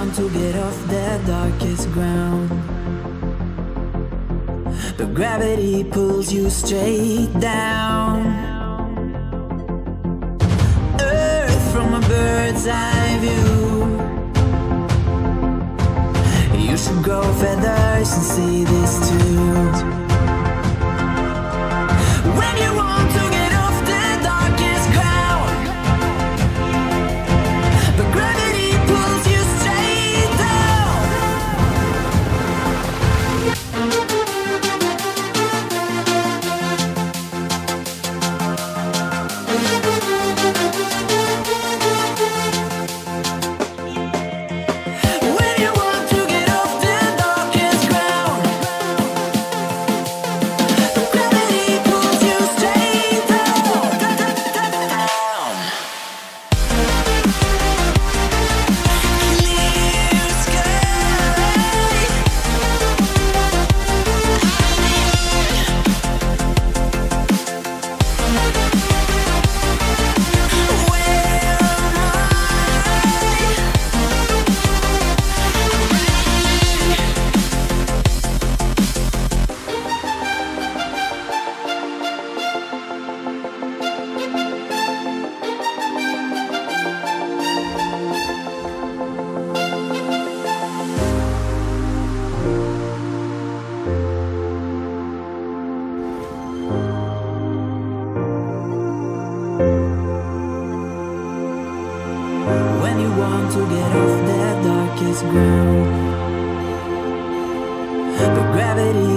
want to get off the darkest ground, but gravity pulls you straight down. Earth from a bird's eye view. You should grow feathers and see this too. When you want to get off the darkest ground, but gravity pulls you straight down. When you want to get off the darkest ground, but gravity pulls you straight down. Clear sky. When you want to get off the darkest ground, but gravity